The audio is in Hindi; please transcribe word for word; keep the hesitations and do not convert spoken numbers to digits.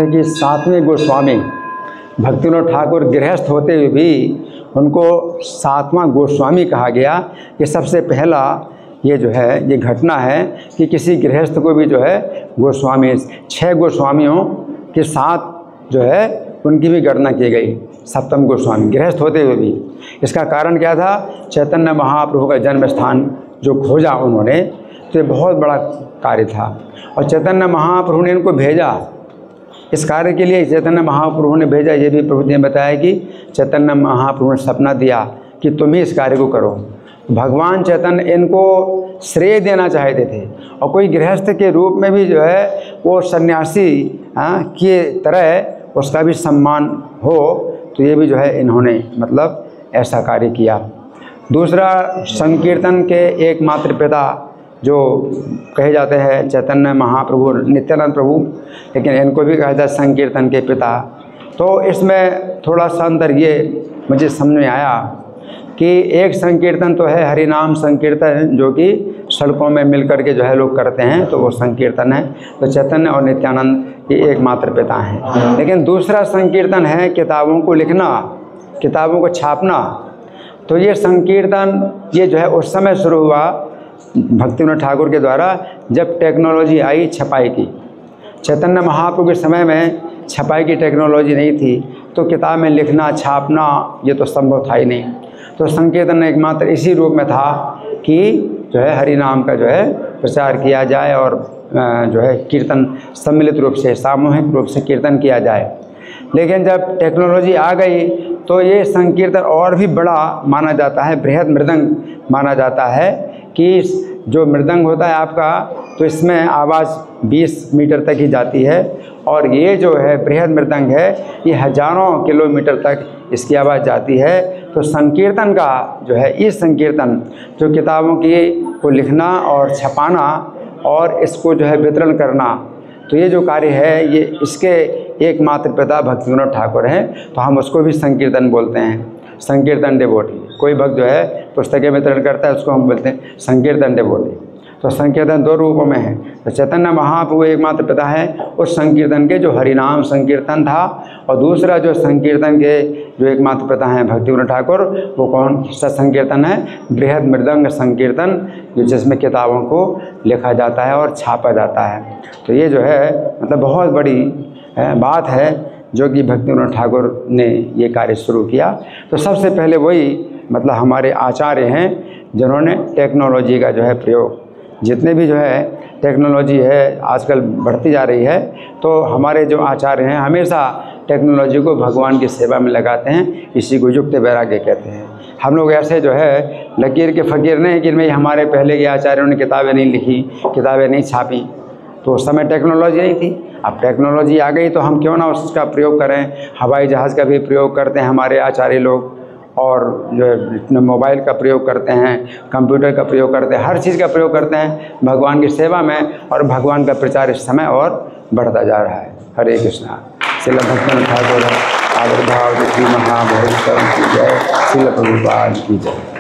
कि सातवें गोस्वामी भक्तिविनोद ठाकुर गृहस्थ होते हुए भी उनको सातवां गोस्वामी कहा गया। कि सबसे पहला ये जो है ये घटना है कि किसी गृहस्थ को भी जो है गोस्वामी, छह गोस्वामियों के साथ जो है उनकी भी गणना की गई, सप्तम गोस्वामी गृहस्थ होते हुए भी। इसका कारण क्या था? चैतन्य महाप्रभु का जन्म स्थान जो खोजा उन्होंने, तो ये बहुत बड़ा कार्य था और चैतन्य महाप्रभु ने इनको भेजा इस कार्य के लिए। चैतन्य महाप्रभु ने भेजा, ये भी प्रभु ने बताया कि चैतन्य महाप्रभु ने सपना दिया कि तुम ही इस कार्य को करो। भगवान चैतन्य इनको श्रेय देना चाहते थे और कोई गृहस्थ के रूप में भी जो है वो सन्यासी के तरह उसका भी सम्मान हो, तो ये भी जो है इन्होंने मतलब ऐसा कार्य किया। दूसरा, संकीर्तन के एकमात्र पिता जो कहे जाते हैं चैतन्य महाप्रभु, नित्यानंद प्रभु, लेकिन इनको भी कहा जाता है संकीर्तन के पिता। तो इसमें थोड़ा सा अंदर ये मुझे समझ में आया कि एक संकीर्तन तो है हरि नाम संकीर्तन, जो कि सड़कों में मिल कर के जो है लोग करते हैं, तो वो संकीर्तन है। तो चैतन्य और नित्यानंद ये एकमात्र पिता हैं। लेकिन दूसरा संकीर्तन है किताबों को लिखना, किताबों को छापना। तो ये संकीर्तन ये जो है उस समय शुरू हुआ भक्तिविनोद ठाकुर के द्वारा जब टेक्नोलॉजी आई छपाई की। चैतन्य महाप्रभु के समय में छपाई की टेक्नोलॉजी नहीं थी, तो किताब में लिखना छापना ये तो संभव था ही नहीं। तो संकीर्तन एकमात्र इसी रूप में था कि जो है हरि नाम का जो है प्रचार किया जाए और जो है कीर्तन सम्मिलित रूप से सामूहिक रूप से कीर्तन किया जाए। लेकिन जब टेक्नोलॉजी आ गई तो ये संकीर्तन और भी बड़ा माना जाता है, बृहद मृदंग माना जाता है कि जो मृदंग होता है आपका, तो इसमें आवाज़ बीस मीटर तक ही जाती है और ये जो है बृहद मृदंग है ये हजारों किलोमीटर तक इसकी आवाज़ जाती है। तो संकीर्तन का जो है इस संकीर्तन जो किताबों की को लिखना और छपाना और इसको जो है वितरण करना, तो ये जो कार्य है ये इसके एकमात्र पिता भक्तिविनोद ठाकुर हैं। तो हम उसको भी संकीर्तन बोलते हैं, संकीर्तन डेवोटी। कोई भक्त जो है पुस्तकें वितरण करता है उसको हम बोलते हैं संकीर्तन डेवोटी। तो संकीर्तन दो रूपों में है। तो चैतन्य महाप्रभु एकमात्र पिता है उस संकीर्तन के जो हरिनाम संकीर्तन था, और दूसरा जो संकीर्तन के जो एकमात्र पिता हैं भक्तिविनोद ठाकुर, वो कौन सा संकीर्तन है? बृहद मृदंग संकीर्तन, जो जिसमें किताबों को लिखा जाता है और छापा जाता है। तो ये जो है मतलब बहुत बड़ी बात है जो कि भक्तिविनोद ठाकुर ने ये कार्य शुरू किया। तो सबसे पहले वही मतलब हमारे आचार्य हैं जिन्होंने टेक्नोलॉजी का जो है प्रयोग, जितने भी जो है टेक्नोलॉजी है आजकल बढ़ती जा रही है, तो हमारे जो आचार्य हैं हमेशा टेक्नोलॉजी को भगवान की सेवा में लगाते हैं। इसी को युक्त वैराग्य कहते हैं। हम लोग ऐसे जो है लकीर के फ़कीर नहीं कि भाई हमारे पहले के आचार्यों ने किताबें नहीं लिखी, किताबें नहीं छापी, तो उस समय टेक्नोलॉजी नहीं थी। अब टेक्नोलॉजी आ गई तो हम क्यों ना उसका प्रयोग करें। हवाई जहाज़ का भी प्रयोग करते हैं हमारे आचार्य लोग, और जो है मोबाइल का प्रयोग करते हैं, कंप्यूटर का प्रयोग करते हैं, हर चीज़ का प्रयोग करते हैं भगवान की सेवा में, और भगवान का प्रचार इस समय और बढ़ता जा रहा है। हरे कृष्णा। श्रील भक्तिविनोद ठाकुर आविर्भाव महाभोज की जय। श्रील प्रभुपाद की जय।